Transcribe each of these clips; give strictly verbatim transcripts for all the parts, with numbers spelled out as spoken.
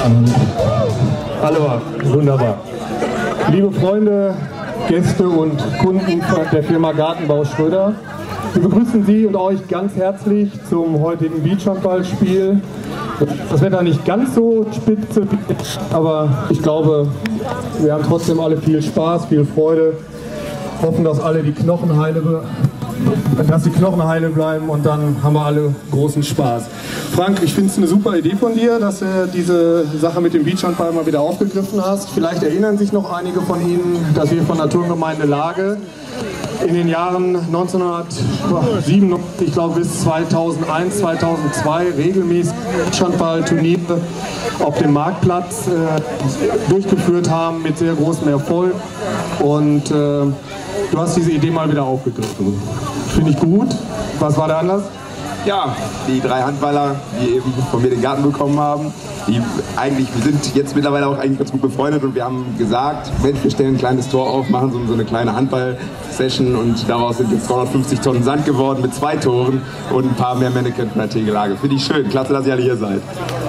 Hallo, wunderbar. Liebe Freunde, Gäste und Kunden der Firma Gartenbau Schröder, wir begrüßen Sie und euch ganz herzlich zum heutigen Beachhandballspiel. Das Wetter nicht ganz so spitze, aber ich glaube, wir haben trotzdem alle viel Spaß, viel Freude. Hoffen, dass alle die Knochen heile, dass die Knochen heile bleiben und dann haben wir alle großen Spaß. Frank, ich finde es eine super Idee von dir, dass du diese Sache mit dem Beachhandball mal wieder aufgegriffen hast. Vielleicht erinnern sich noch einige von Ihnen, dass wir von der Turngemeinde Lage in den Jahren neunzehnhundertsiebenundneunzig, ich glaube bis zweitausendeins, zweitausendzwei regelmäßig Beachhandballturniere auf dem Marktplatz äh, durchgeführt haben mit sehr großem Erfolg. Und äh, du hast diese Idee mal wieder aufgegriffen. Finde ich gut. Was war der Anlass? Ja, die drei Handballer, die eben von mir den Garten bekommen haben, die eigentlich, wir sind jetzt mittlerweile auch eigentlich ganz gut befreundet und wir haben gesagt, Mensch, wir stellen ein kleines Tor auf, machen so, so eine kleine Handball-Session und daraus sind jetzt zweihundertfünfzig Tonnen Sand geworden mit zwei Toren und ein paar mehr Mannequin von der Tegelage. Finde ich schön, klasse, dass ihr alle hier seid.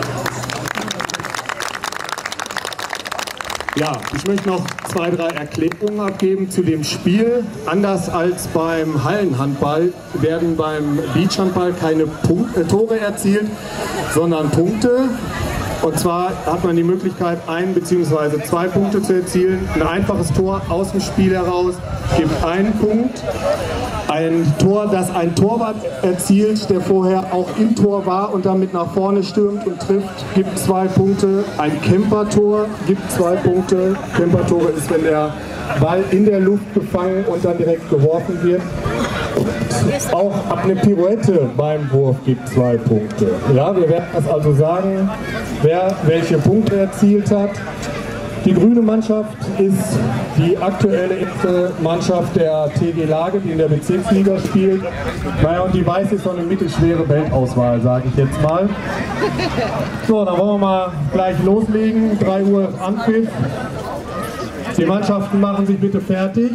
Ja, ich möchte noch zwei, drei Erklärungen abgeben zu dem Spiel. Anders als beim Hallenhandball werden beim Beachhandball keine Punkt, äh, Tore erzielt, sondern Punkte. Und zwar hat man die Möglichkeit, ein bzw. zwei Punkte zu erzielen. Ein einfaches Tor aus dem Spiel heraus gibt einen Punkt. Ein Tor, das ein Torwart erzielt, der vorher auch im Tor war und damit nach vorne stürmt und trifft, gibt zwei Punkte. Ein Campertor gibt zwei Punkte. Campertore ist, wenn der Ball in der Luft gefangen und dann direkt geworfen wird. Auch ab eine Pirouette beim Wurf gibt zwei Punkte. Ja, wir werden das also sagen, wer welche Punkte erzielt hat. Die grüne Mannschaft ist die aktuelle erste Mannschaft der T G Lage, die in der Bezirksliga spielt. Naja, und die weiße ist so eine mittelschwere Weltauswahl, sage ich jetzt mal. So, dann wollen wir mal gleich loslegen. drei Uhr Anpfiff. Die Mannschaften machen sich bitte fertig.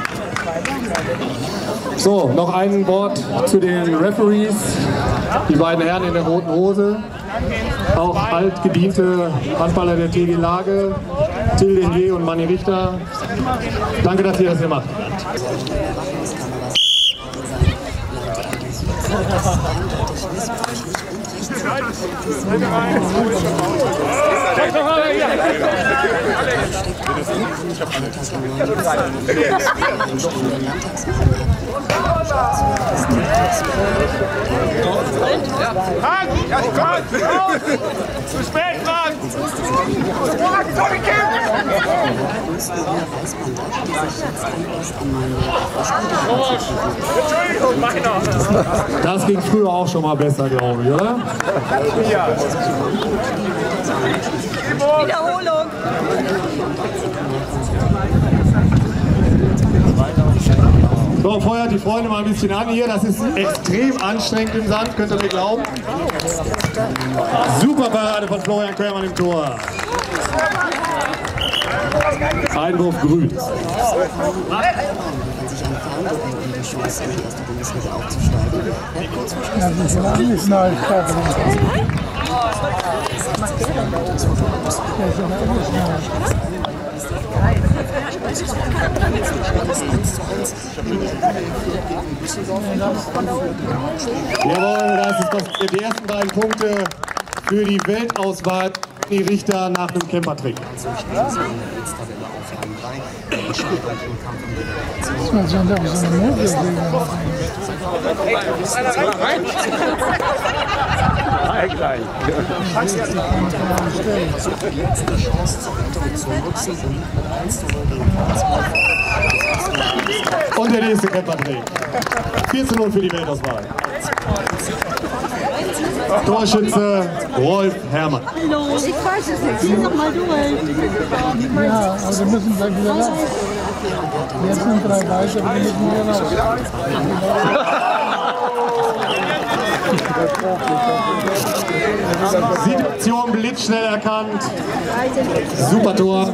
So, noch ein Wort zu den Referees. Die beiden Herren in der roten Hose. Auch altgediente Handballer der T G Lage, Till Denje und Manni Richter. Danke, dass ihr das hier macht. Zu spät, Mann! Entschuldigung, meiner! Das ging früher auch schon mal besser, glaube ich, oder? Wiederholung! So, feuert die Freunde mal ein bisschen an hier. Das ist extrem anstrengend im Sand, könnt ihr mir glauben. Super Parade von Florian Körmann im Tor. Einwurf grün. Jawohl, das ist das, die ersten beiden Punkte für die Weltauswahl. Die Richter nach dem Campertrick. Und der nächste Campertrick. vier zu null für die Weltauswahl. Torschütze Rolf Herrmann. Ich weiß es nicht, zieh noch mal durch. Ja, also wir müssen gleich wieder raus. Jetzt sind drei Weiße, aber wir müssen wieder raus. Situation blitzschnell erkannt. Super Tor.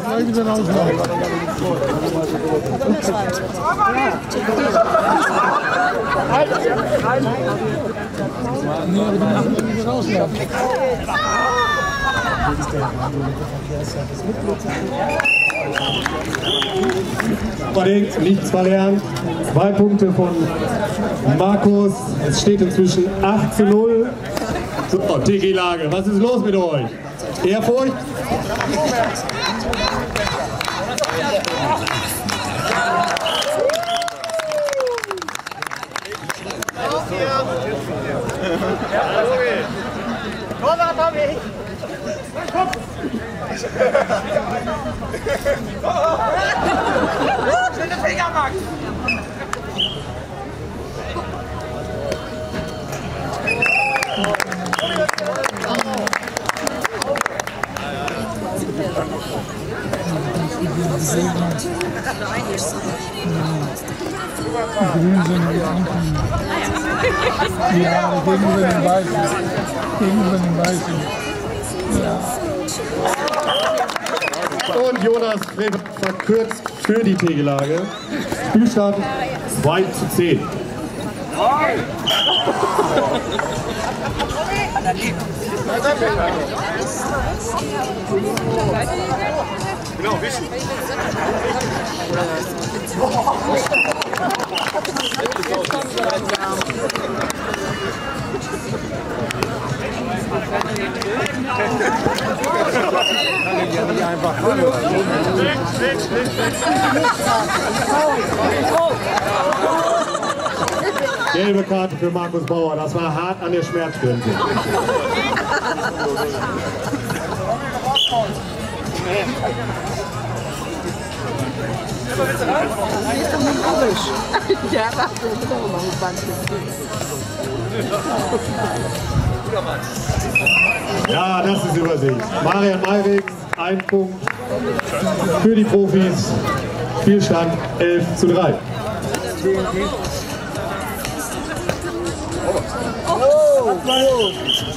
Unbedingt nichts verlernt. Zwei Punkte von Markus. Es steht inzwischen acht zu null. So, T G Lage, was ist los mit euch? Ehrfurcht? Schöne Finger, Max! Grün sind die Anten. Ja, gegenüber den Weißen. Gegenüber den Weißen. Und Jonas verkürzt für die Tegelage. Spielstand zwei zu zehn. Genau, wischen. Gelbe Karte für Markus Bauer, das war hart an der Schmerzgrenze. Ja, das ist Übersicht. Marian Mayrix, ein Punkt für die Profis. Spielstand elf zu drei. Oh, Mario!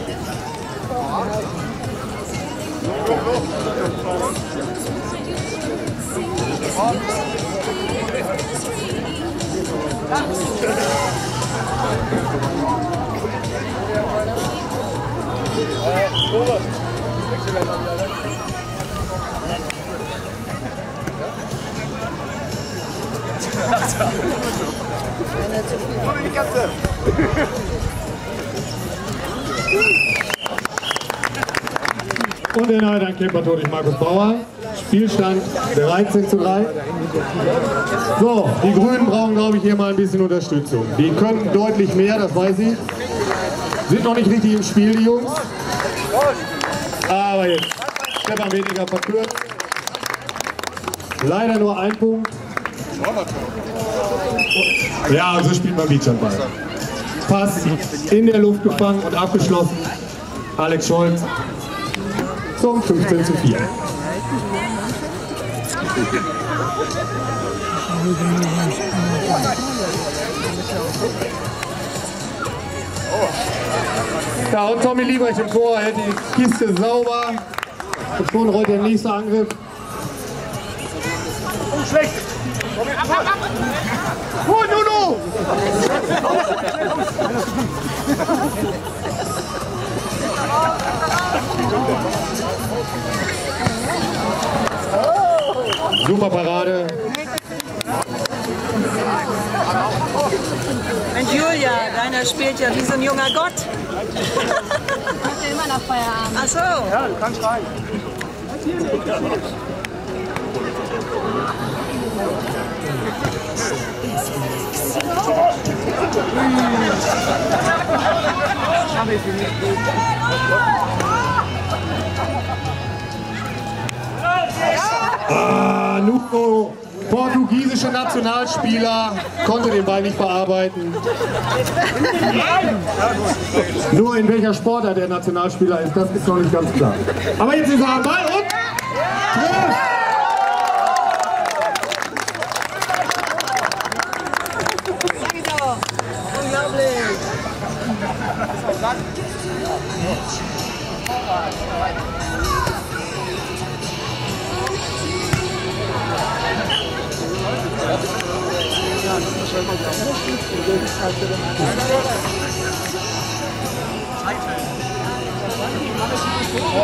Und den Heidern Kemperton durch Markus Bauer. Spielstand dreizehn zu drei. So, die Grünen brauchen, glaube ich, hier mal ein bisschen Unterstützung. Die können deutlich mehr, das weiß ich. Sind noch nicht richtig im Spiel, die Jungs. Aber jetzt, Stefan Weniger verkürzt. Leider nur ein Punkt. Ja, so spielt man Beachhandball. Pass in der Luft gefangen und abgeschlossen. Alex Scholz zum fünfzehn zu vier. Ja, und Tommy Liebrecht im Tor hält die Kiste sauber. Und schon rollt der nächste Angriff. Oh, schlecht! Oh, Nuno! Super Parade. Und Julia, deiner spielt ja wie so ein junger Gott. Hat immer noch Feierabend. Ach so. Ja, du kannst rein. Ah, Nuno, portugiesische Nationalspieler, konnte den Ball nicht verarbeiten. Nur in welcher Sportart der Nationalspieler ist, das ist noch nicht ganz klar. Aber jetzt ist er am Ball und trifft!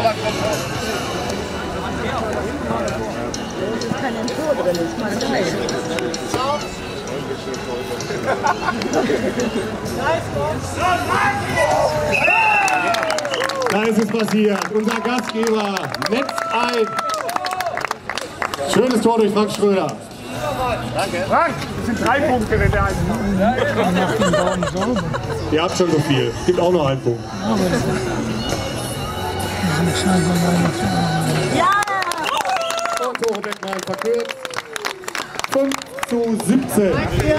Da ist es passiert. Unser Gastgeber netzt ein. Schönes Tor durch Frank Schröder. Danke. Frank, das sind drei Punkte, wenn der einen Ihr habt schon so viel. Gibt auch noch einen Punkt. Und Tore Beckmann verkürzt. fünf zu siebzehn.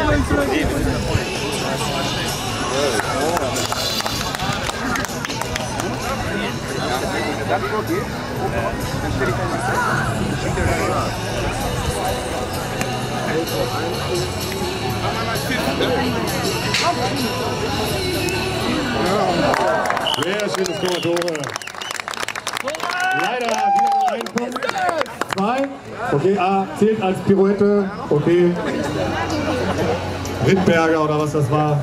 Sehr schönes Tor, Tore. Leider wieder nur ein Punkt. Zwei. Okay, A zählt als Pirouette. Okay. Rittberger oder was das war.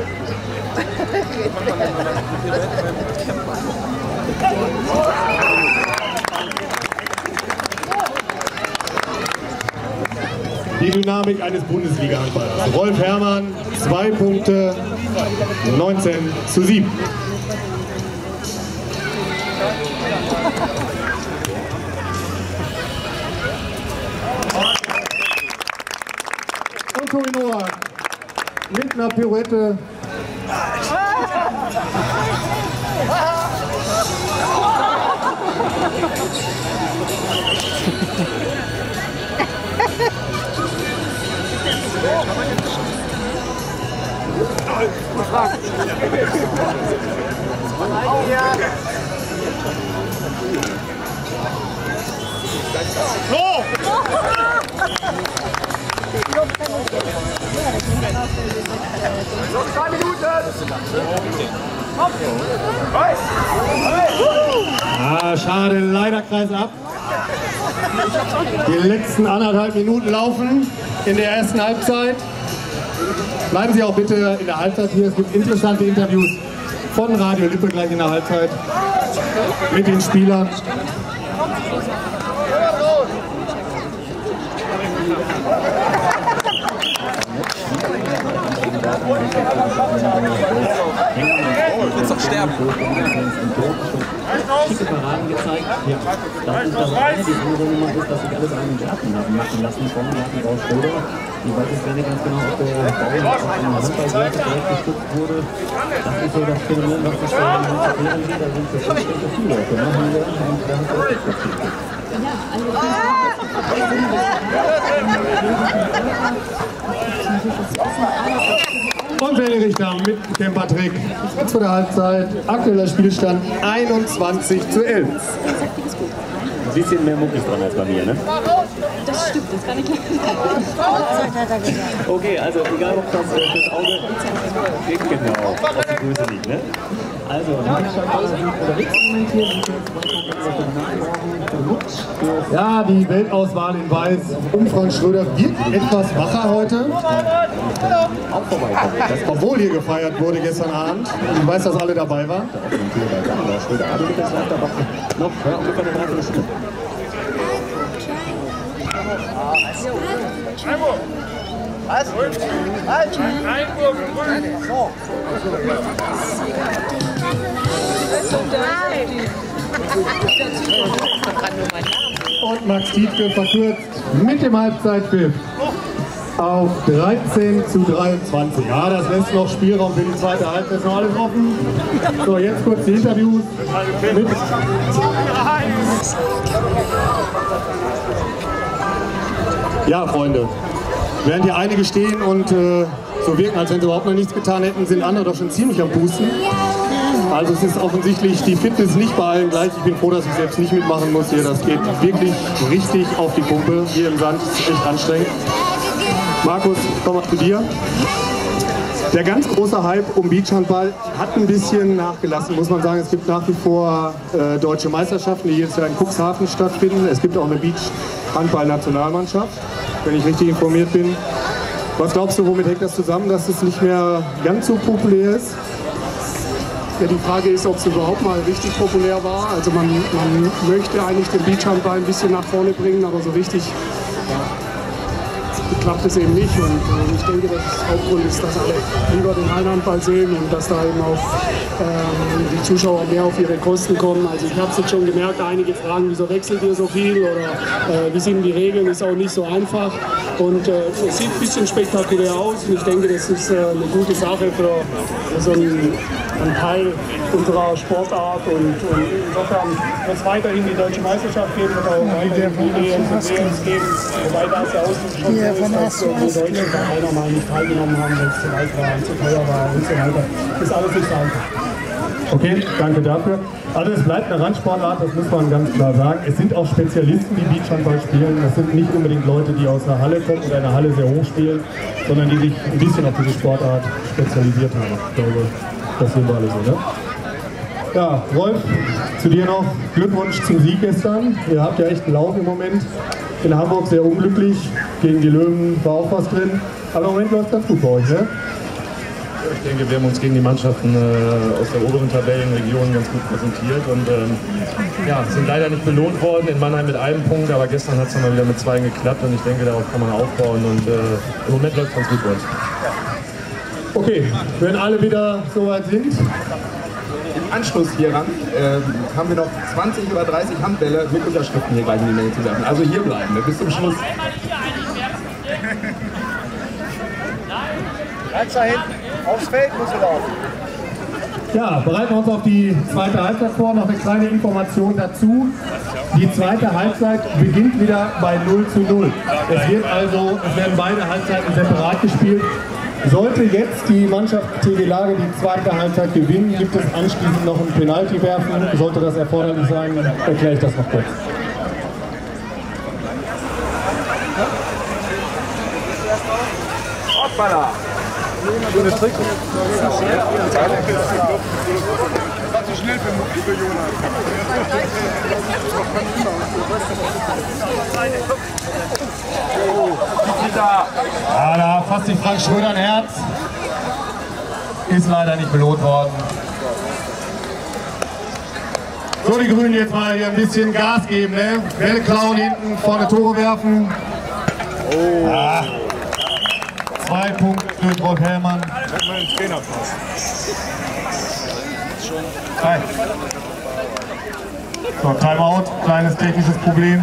Die Dynamik eines Bundesliga-Handballers. Rolf Herrmann, zwei Punkte, neunzehn zu sieben. Und Tobi Noack mit einer Pirouette. So! Noch zwei Minuten! Ah, schade, leider Kreis ab. Die letzten anderthalb Minuten laufen in der ersten Halbzeit. Bleiben Sie auch bitte in der Halbzeit hier. Es gibt interessante Interviews von Radio Lippe gleich in der Halbzeit mit den Spielern. Du willst doch sterben. Schicke Paraden gezeigt. Ja, das ist das eine. Die andere Nummer ist, dass sich alles einen Garten haben machen lassen vom Gartenbau Schröder. Ich weiß jetzt nicht ganz genau, ob der Bau auf einer Handballseite direkt gestützt wurde. Das ist so das Phänomen, was das da in den da sind für schlechte Spielleute. Machen wir und da hat er auch gespielt. Ja, also Und Benny Richter mit dem Patrick. Kurz vor der Halbzeit. Aktueller Spielstand einundzwanzig zu elf. Ein bisschen mehr Muckis dran als bei mir, ne? Das stimmt, das kann ich nicht sagen. Okay, also egal ob das äh, fürs Auge. Genau, auf die Größe liegt, ne? Also, unterwegs kommentiert. Ja, die Weltauswahl in Weiß um Frank Schröder wirkt etwas wacher heute. Obwohl hier gefeiert wurde gestern Abend. Ich weiß, dass alle dabei waren. Noch ungefähr eine Dreiviertelstunde. Was? Halt! Einwurf! So. Und Max Tietke verkürzt mit dem Halbzeitpfiff auf dreizehn zu dreiundzwanzig. Ja, das lässt noch Spielraum für die zweite Halbzeit. Ist noch alles offen. So, jetzt kurz die Interviews mit ja, Freunde, während hier einige stehen und äh, so wirken, als wenn sie überhaupt noch nichts getan hätten, sind andere doch schon ziemlich am Pusten. Also es ist offensichtlich die Fitness nicht bei allen gleich. Ich bin froh, dass ich selbst nicht mitmachen muss hier. Das geht wirklich richtig auf die Pumpe. Hier im Sand ist echt anstrengend. Markus, komm mal zu dir. Der ganz große Hype um Beachhandball hat ein bisschen nachgelassen, muss man sagen. Es gibt nach wie vor äh, deutsche Meisterschaften, die jedes Jahr in Cuxhaven stattfinden. Es gibt auch eine Beachhandball-Nationalmannschaft, wenn ich richtig informiert bin. Was glaubst du, womit hängt das zusammen, dass es nicht mehr ganz so populär ist? Ja, die Frage ist, ob es überhaupt mal richtig populär war. Also man, man möchte eigentlich den Beachhandball ein bisschen nach vorne bringen, aber so richtig ja, klappt es eben nicht. Und äh, ich denke, dass das Hauptgrund ist, dass alle lieber den Hallenhandball sehen und dass da eben auch ähm, die Zuschauer mehr auf ihre Kosten kommen. Also ich habe es jetzt schon gemerkt, einige fragen, wieso wechselt ihr so viel oder äh, wie sind die Regeln, ist auch nicht so einfach. Und äh, es sieht ein bisschen spektakulär aus und ich denke, das ist äh, eine gute Sache für, für so einen, einen Teil unserer Sportart. Und, und insofern wird es weiterhin die Deutsche Meisterschaft geben, wird auch weiterhin die E Ms und W Ms geben, wobei das ja ausgeschlossen ist, dass die Deutschen bei einer mal nicht teilgenommen haben, weil es zu weit war, zu teuer war und so weiter. Das ist alles nicht so einfach. Okay, danke dafür. Also es bleibt eine Randsportart, das muss man ganz klar sagen. Es sind auch Spezialisten, die Beachhandball spielen. Das sind nicht unbedingt Leute, die aus einer Halle kommen oder in der Halle sehr hoch spielen, sondern die sich ein bisschen auf diese Sportart spezialisiert haben. Ich glaube, das sehen wir alle so, ne? Ja, Rolf, zu dir noch Glückwunsch zum Sieg gestern. Ihr habt ja echt einen Lauf im Moment. In Hamburg sehr unglücklich, gegen die Löwen war auch was drin. Aber im Moment läuft es ganz gut bei euch, ne? Ich denke, wir haben uns gegen die Mannschaften äh, aus der oberen Tabellenregion ganz gut präsentiert und ähm, ja, sind leider nicht belohnt worden, in Mannheim mit einem Punkt, aber gestern hat es dann mal wieder mit zwei geklappt und ich denke, darauf kann man aufbauen und äh, im Moment läuft es ganz gut bei uns. Okay, wenn alle wieder soweit sind. Im Anschluss hieran äh, haben wir noch zwanzig oder dreißig Handbälle mit Unterschriften hier gleich in die Menge zu werfen. Also hier bleiben, ne? Bis zum Schluss. Ganz da hinten, aufs Feld muss er laufen. Ja, bereiten wir uns auf die zweite Halbzeit vor. Noch eine kleine Information dazu. Die zweite Halbzeit beginnt wieder bei null zu null. Es wird also, es werden beide Halbzeiten separat gespielt. Sollte jetzt die Mannschaft T G Lage die zweite Halbzeit gewinnen, gibt es anschließend noch ein Penalty werfen. Sollte das erforderlich sein, erkläre ich das noch kurz. Hoppala! Schönes Trick. Das war zu schnell für, für Jonas. Ja, da fasst sich Frank Schröder ein Herz. Ist leider nicht belohnt worden. So, die Grünen jetzt mal hier ein bisschen Gas geben, ne? Bälle klauen hinten, vorne Tore werfen. Oh. Ah. Zwei Punkte durch Rolf Hellmann. Hi. So, Timeout, kleines technisches Problem.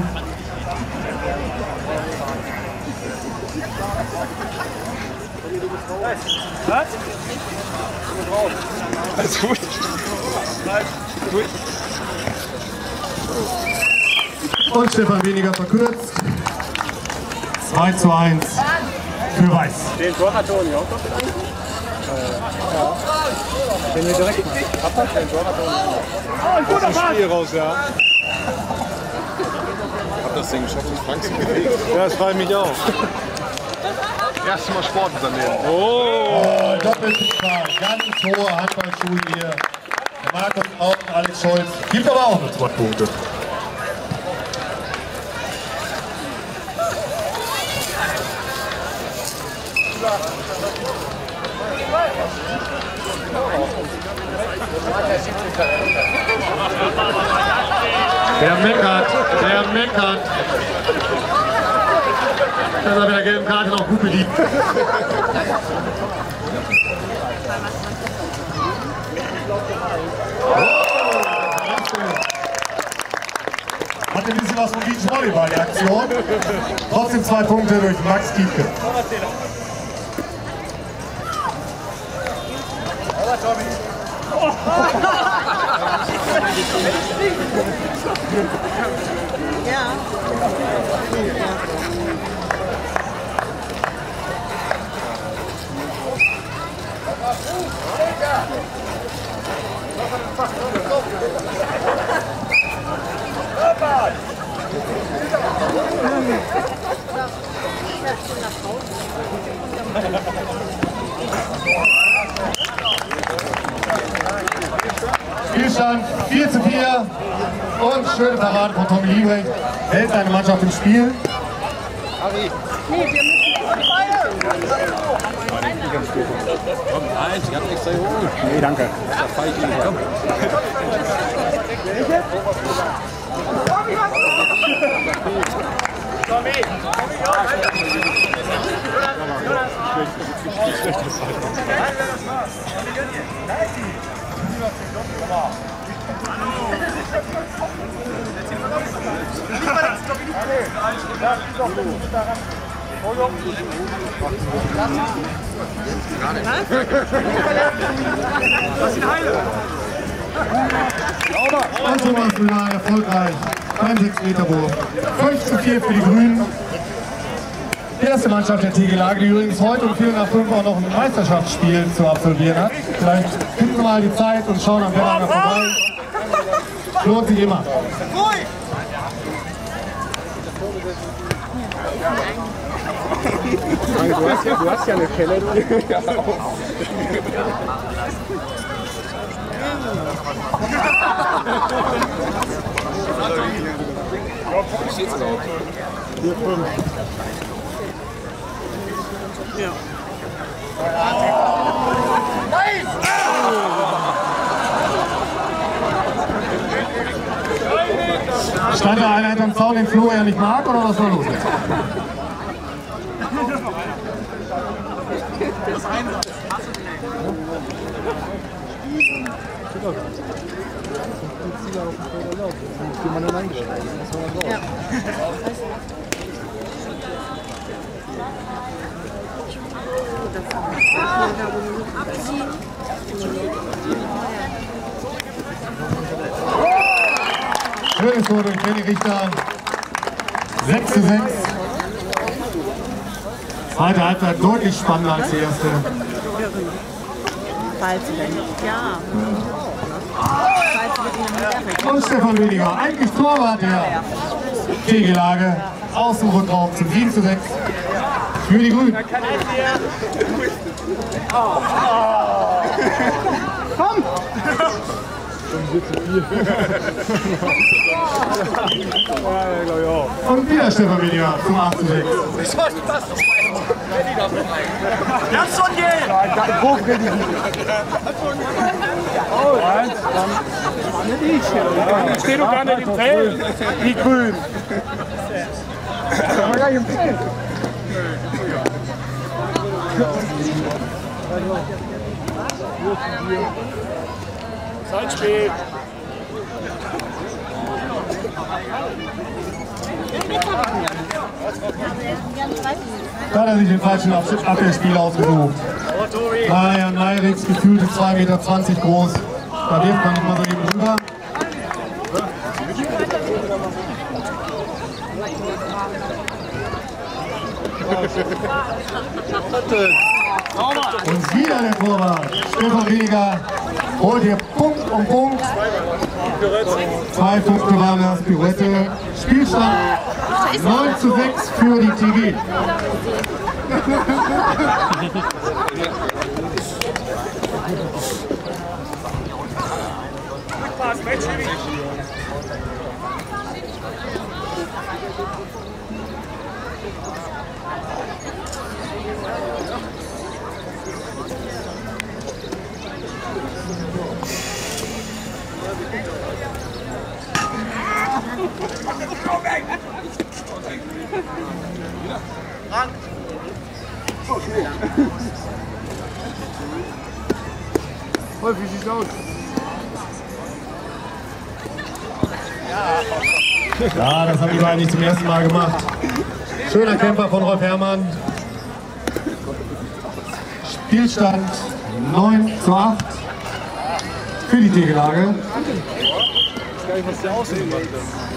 Was? Alles gut. Gut. Und Stefan Weniger verkürzt. zwei zu eins für Weiß. Den Tor hat Toni auch noch eigentlich? Ja. Den wir direkt machen. Den Tor hat Toni auch. Oh, ein guter Spiel raus, ja. Hab das Ding geschafft, das Frank sich bewegt. Ja, das freut mich auch. Erstes Mal Sport in seinem Leben. Oh, oh Doppelsiegbar. Ganz hohe Handballschuhe hier. Markus Augen, Alex Scholz. Gibt aber auch nur zwei Punkte. Der meckert, der meckert. Das ist aber mit der gelben Karte noch gut beliebt. Hat ein bisschen was von Beachvolleyball, die Aktion. Trotzdem zwei Punkte durch Max Kiefke. Ja. Spielstand vier zu vier und schöne Parade von Tommy Liebrecht. Hält seine Mannschaft im Spiel. Nee, wir müssen ganz doof. Komm, eins, ich hab extra geholt. Nee, danke. Da fahr ich nicht. Komm. Also war es wieder erfolgreich beim sechs Meter Wurf. fünf zu vier für die Grünen. Die erste Mannschaft der Tegelage, die übrigens heute um vier nach fünf auch noch ein Meisterschaftsspiel zu absolvieren hat. Vielleicht finden wir mal die Zeit und schauen am Wettbewerb vorbei. Lohnt sich immer. Du hast ja, du hast ja eine Kelle. Wie steht's drauf? vier fünf. Ja. Stand da einer hinterm Zaun, den Flo ja nicht mag, oder was war los? Ja. Schönes Tor durch Benny Richter. sechs zu sechs. Zweite Halbzeit deutlich spannender als die erste. Ja. Und Stefan Williger, eigentlich Torwart der Tegelage. Außenrund drauf zum sieben zu sechs für die Grünen. Komm! Und wieder Stefan Williger zum acht zu sechs. Lass schon gehen! Ich stehe doch gar nicht im Feld. Die Grünen. Aber gar nicht im Feld. Zeitspiel. Da hat er sich den falschen Abwehrspieler ausgesucht. Marian Neirix, gefühlte zwei Meter zwanzig groß. Da wirft man nicht mal so eben rüber. Und wieder der Torwart. Stefan Williger holt hier Punkt um Punkt. Zwei Punkte waren das, Pirouette. Spielstand neun zu sechs für die T G. Wolf, wie sieht's aus? Ja, das haben die beiden nicht zum ersten Mal gemacht. Schöner Kämpfer von Rolf Herrmann. Spielstand neun zu acht für die Tegelage. Ich weiß gar nicht, was der aussehen wollte.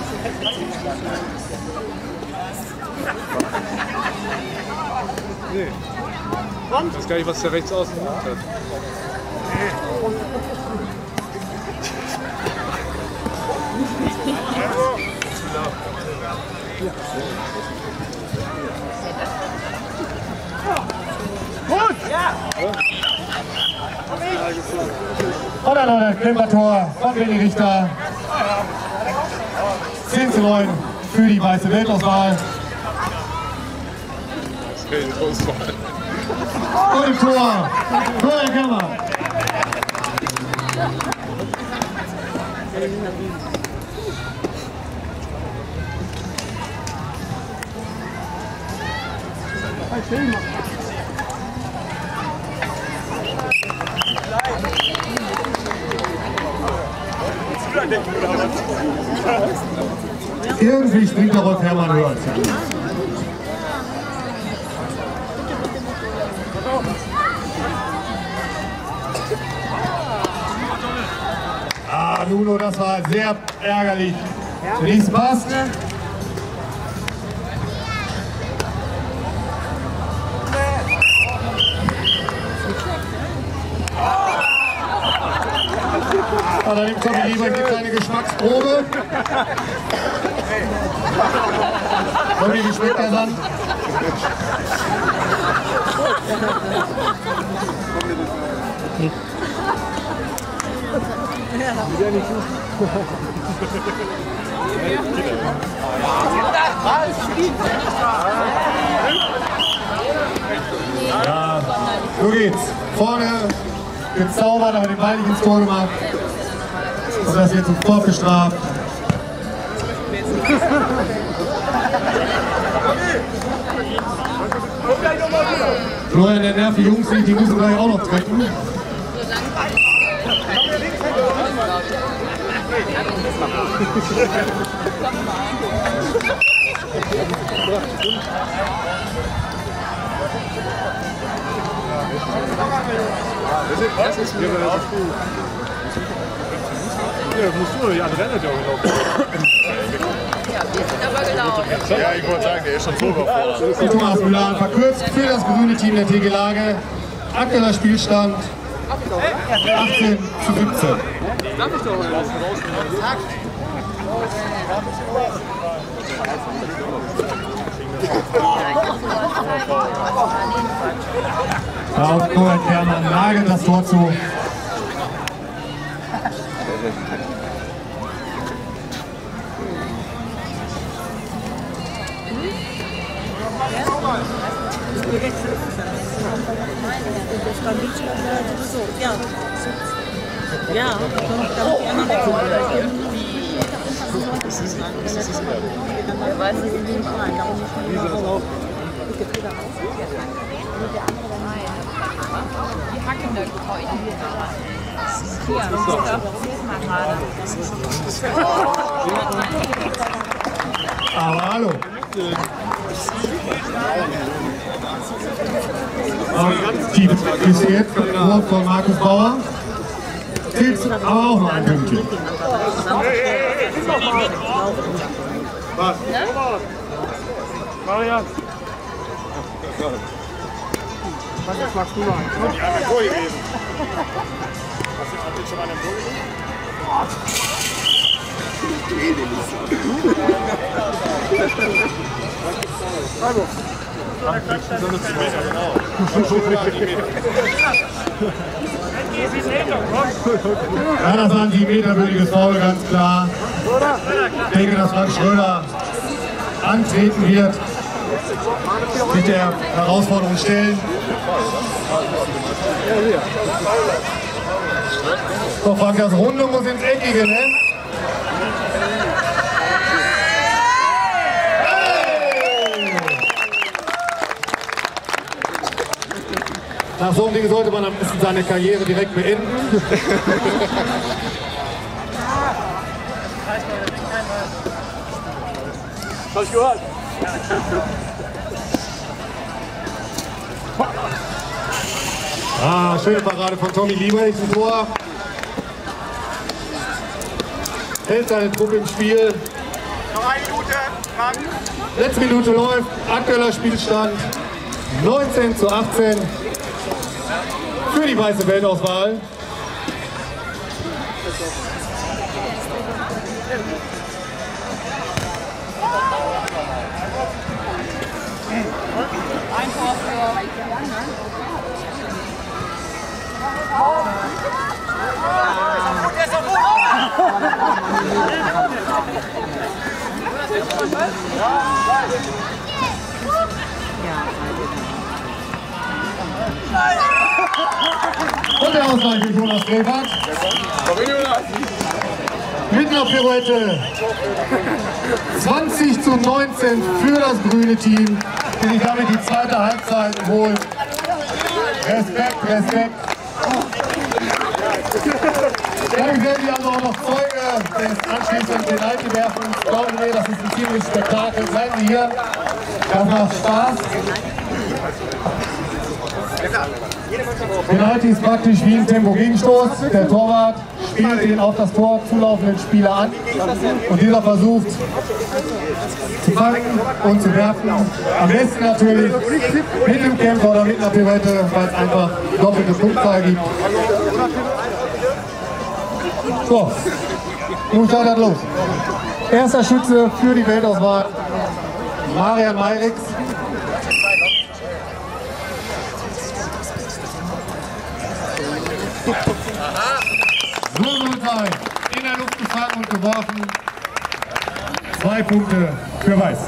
Nee. Ich weiß gar nicht, was der rechts außen gemacht hat. Gut! Und dann noch das Kämpfertor von Benny Richter. zehn zu neun für die weiße Weltauswahl. Weltauswahl. Und im Tor. Florian Kermann. Irgendwie springt der Rolf Herrmann höher. Ah, Nuno, das war sehr ärgerlich. Nichts passt. Ah, da nimmt Tommy lieber eine kleine Geschmacksprobe. Tommy, wie schmeckt der Sand? Ja, so geht's. Vorne gezaubert, aber den Ball nicht ins Tor gemacht. Und das jetzt sofort bestraft. Florian, der nervt die Jungs nicht, die müssen gleich auch noch treffen. Das ist mir das ist gut. Ja, musst du die andere Ende laufen. Ja, wir sind aber gelaufen. Ja, ich wollte sagen, der ist schon so überfordert. Die Thomas Müller verkürzt für das grüne Team der Tegelage. Aktueller Spielstand achtzehn zu siebzehn. Darf ich doch mal Auf Florian Kermann nagelt das Tor zu. Ja. Ja, wer weiß, dass sie den Verein, darum nicht mehr warum. Die hacken da Aber hallo. Tief ist jetzt Wurf von Markus Bauer. Hilft aber auch noch ein Pünktchen. Was? Marian. Was machst du noch? Die haben ein Tor gegeben. Hast du schon mal ein Tor gegeben? Also. Ja, das war ein sieben Meter würdiges Foul, ganz klar. Ich denke, dass Frank Schröder antreten wird, sich der Herausforderung stellen. So, Frank, das Runde muss ins Eckige, ne? Nach so einem Ding sollte man am besten seine Karriere direkt beenden. Hab ich gehört. Ah, schöne Parade von Tommy Lieberich im Tor. Hält seine Truppe im Spiel. Noch eine Minute, Mann. Letzte Minute läuft. Aktueller Spielstand neunzehn zu achtzehn. Für die weiße Weltauswahl. Ein Tor für Und der Ausgleich für Jonas Grefert. Mit einer Pirouette. zwanzig zu neunzehn für das grüne Team, die sich damit die zweite Halbzeit holt. Respekt, Respekt. Dann werden wir also auch noch Zeuge des anschließenden Penalty-Werfens. Glauben wir, das ist ein ziemliches Spektakel. Seien Sie hier, das macht Spaß. Penalty ist praktisch wie ein Tempo-Gegenstoß. Der Torwart spielt den auf das Tor zulaufenden Spieler an und dieser versucht zu fangen und zu werfen. Am besten natürlich mit dem Kämpfer oder mit einer Pirouette, weil es einfach doppelte Punktzahl gibt. So, nun startet los. Erster Schütze für die Weltauswahl, Marian Meirix. So soll es sein. In der Luft gefangen und geworfen. Zwei Punkte für Weiß.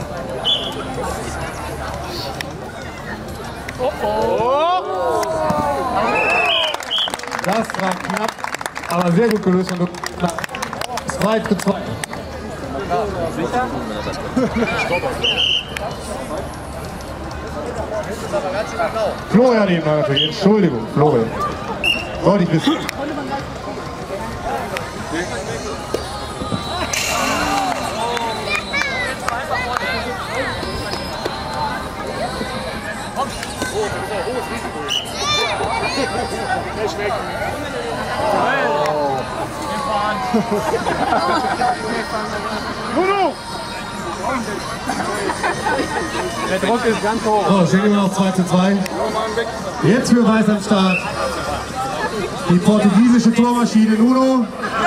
Das war knapp, aber sehr gut gelöst von knapp. zwei zu zwei. Florian eben natürlich. Entschuldigung, Florian. Sollte ich wissen. Der Druck ist ganz hoch. So, stehen immer noch zwei zu zwei. Jetzt für Weiß am Start. Die portugiesische Tormaschine Nuno.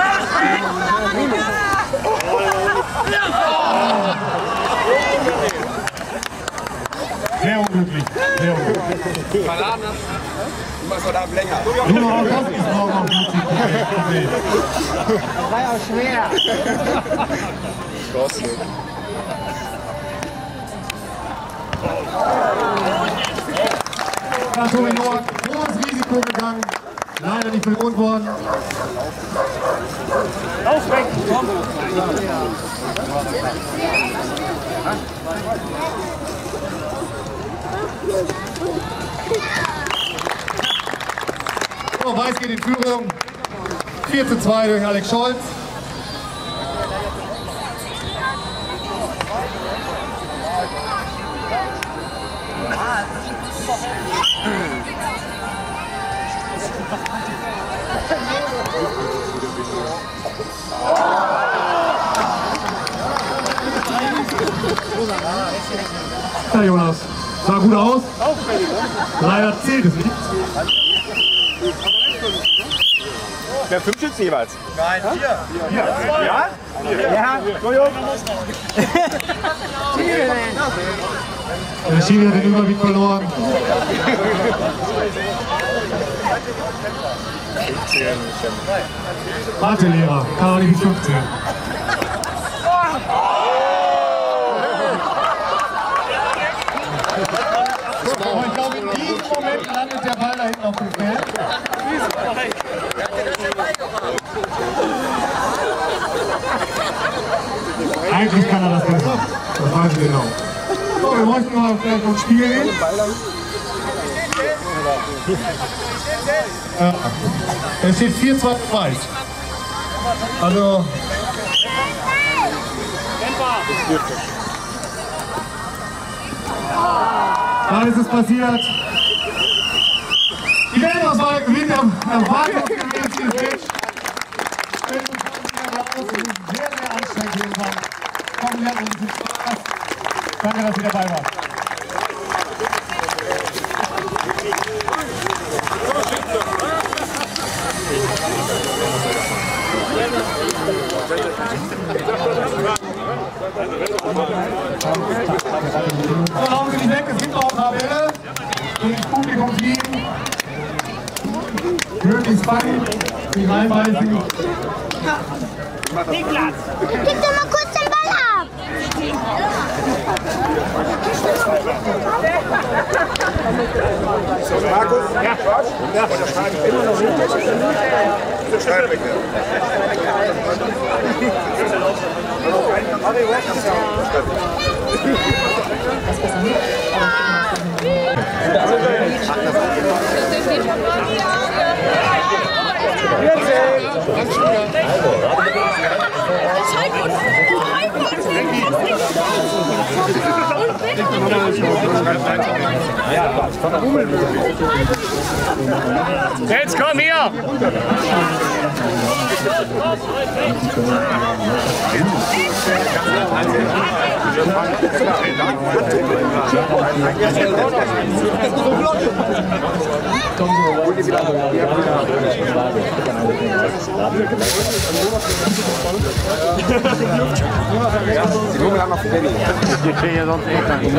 Sehr unglücklich. Sehr unglücklich. Verladen hast du machst heute Abend länger. Nuno, auch das ist morgen auf dem Ziel. Das war ja auch schwer. Ja, Tobi Nord, großes Risiko gegangen. Leider nicht belohnt worden. Lauf weg! So, Weiß geht in Führung. vier zu zwei durch Alex Scholz. Ja, Jonas, sah gut aus. Leider zählt es nicht. Wer fünf Schützen jeweils? Nein, vier. Ja? Ja? Ja, Entschuldigung. Der Schiri hat den Überblick verloren. Mathelehrer, kann auch nicht bis fünfzehn. Aber ich glaube, in diesem Moment landet der Ball da hinten auf dem Feld. Eigentlich kann er das besser. Das weiß ich genau. So, wir möchten mal vielleicht noch ein Spiel gehen. Ja. Es steht vier zu zwei Weiß. Also. Dann ist es passiert. Die Weltauswahl gewinnt am erwartungsgemäßen Match. Sehr, sehr anstrengend jeden Tag. Kommen lernen und viel Spaß. Danke, dass ihr dabei wart. So, laufen Sie nicht weg, es gibt auch ein paar Bälle, die ins Publikum fliegen. Möglichst fangen, die reinbeißen. Niklas! Gib doch mal kurz den Ball ab! Markus? Ja. Ja, der Stein ist immer noch nicht. Der Stein weg. Jetzt komm hier! Die Nummer haben auf Penny. Wir kriegen ja sonst echt nicht.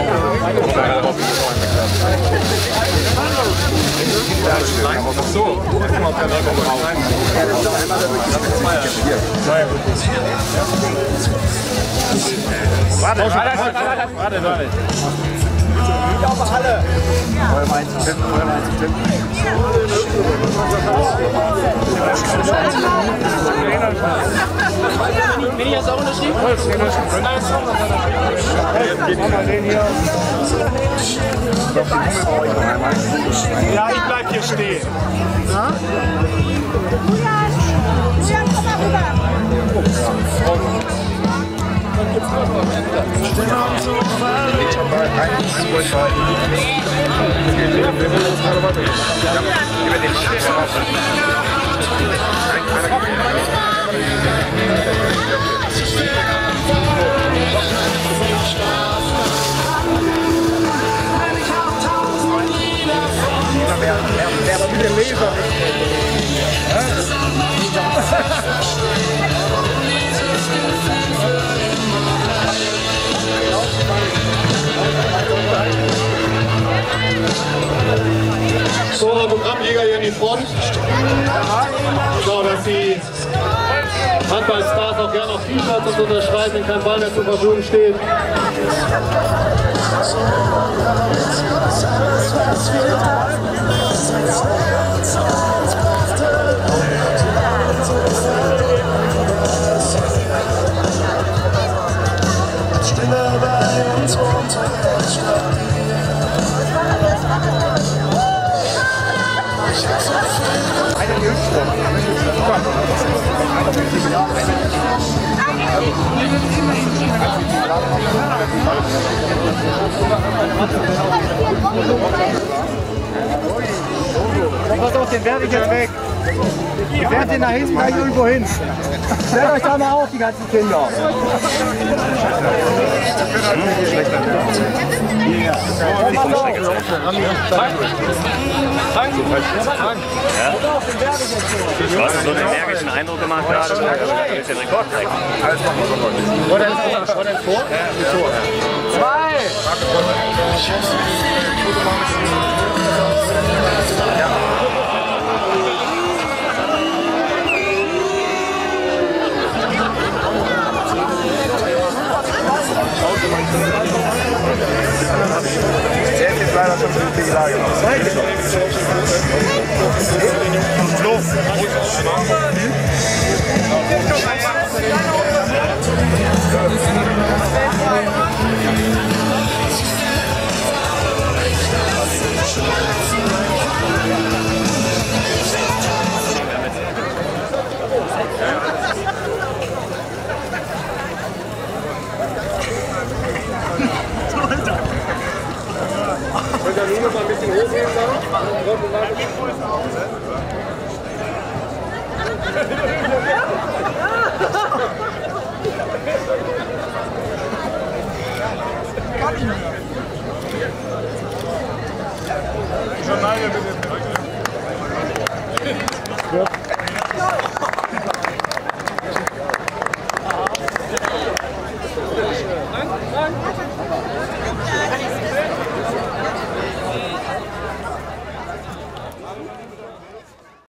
So, guck mal, ob der Reibung rein. Warte, warte, warte, warte, warte. Wieder auf der Halle. Voll mal einzutippen, voll mal einzutippen. Wenn ich jetzt auch unterschrieben? Ja, ich bleib hier stehen. Julian, Julian, komm mal rüber. Wer mit dem Leser So, Programmjäger hier in die Front. So, dass die Handballstars auch gerne auf T-Shirts und unterschreiben, wenn kein Ball mehr zur Verfügung steht. Stille bei uns unter der Stadt. Pass auf, den werde ich jetzt weg. Ich werde den da hinten gleich irgendwo hin. Stellt euch da mal auf, die ganzen Kinder. Du hast so einen energischen Eindruck gemacht gerade. Du willst den Rekord zeigen. Alles machen wir sofort. Oder ins Tor? Oder ins Tor? Zwei! Der ist jetzt leider schon für die Lage noch. Los!